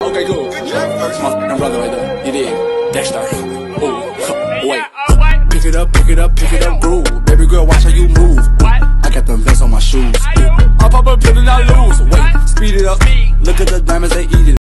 Okay, cool. That's my f***ing brother right there. You did. Dexter. Oh, wait. Pick it up, groove. Baby girl, watch how you move. I got them vents on my shoes. I pop a pill and I lose. Wait, speed it up. Look at the diamonds, they eat it.